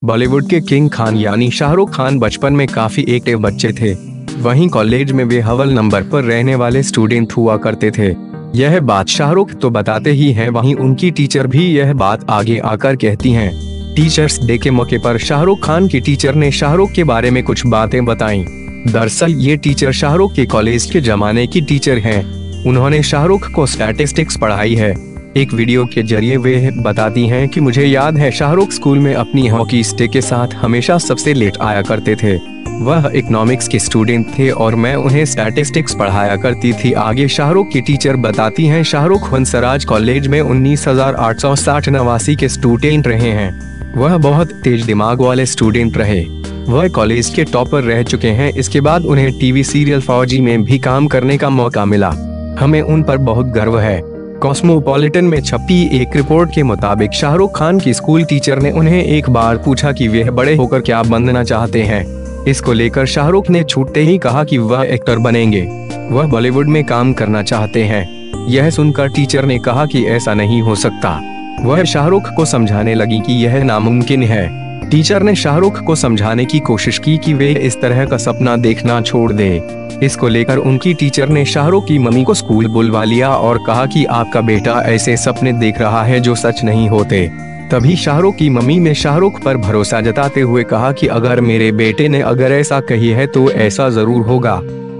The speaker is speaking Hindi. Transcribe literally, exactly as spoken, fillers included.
बॉलीवुड के किंग खान यानी शाहरुख खान बचपन में काफी एक्टिव बच्चे थे। वहीं कॉलेज में वे अव्वल नंबर पर रहने वाले स्टूडेंट हुआ करते थे। यह बात शाहरुख तो बताते ही हैं, वहीं उनकी टीचर भी यह बात आगे आकर कहती हैं। टीचर्स डे के मौके पर शाहरुख खान की टीचर ने शाहरुख के बारे में कुछ बातें बताईं। दरअसल ये टीचर शाहरुख के कॉलेज के जमाने की टीचर हैं। उन्होंने शाहरुख को स्टैटिस्टिक्स पढ़ाई है। एक वीडियो के जरिए वे बताती हैं कि मुझे याद है शाहरुख स्कूल में अपनी हॉकी स्टिक के साथ हमेशा सबसे लेट आया करते थे। वह इकोनॉमिक्स के स्टूडेंट थे और मैं उन्हें स्टैटिस्टिक्स पढ़ाया करती थी। आगे शाहरुख की टीचर बताती हैं, शाहरुख हंसराज कॉलेज में उन्नीस हजार आठ सौ साठ नवासी के स्टूडेंट रहे हैं। वह बहुत तेज दिमाग वाले स्टूडेंट रहे। वह कॉलेज के टॉपर रह चुके हैं। इसके बाद उन्हें टीवी सीरियल फौजी में भी काम करने का मौका मिला। हमें उन पर बहुत गर्व है। कॉस्मोपॉलिटन में छपी एक रिपोर्ट के मुताबिक शाहरुख खान की स्कूल टीचर ने उन्हें एक बार पूछा कि वह बड़े होकर क्या बनना चाहते हैं। इसको लेकर शाहरुख ने छूटते ही कहा कि वह एक्टर बनेंगे, वह बॉलीवुड में काम करना चाहते हैं। यह सुनकर टीचर ने कहा कि ऐसा नहीं हो सकता। वह शाहरुख को समझाने लगी कि यह नामुमकिन है। टीचर ने शाहरुख को समझाने की कोशिश की कि वे इस तरह का सपना देखना छोड़ दे। इसको लेकर उनकी टीचर ने शाहरुख की मम्मी को स्कूल बुलवा लिया और कहा कि आपका बेटा ऐसे सपने देख रहा है जो सच नहीं होते। तभी शाहरुख की मम्मी ने शाहरुख पर भरोसा जताते हुए कहा कि अगर मेरे बेटे ने अगर ऐसा कही है तो ऐसा जरूर होगा।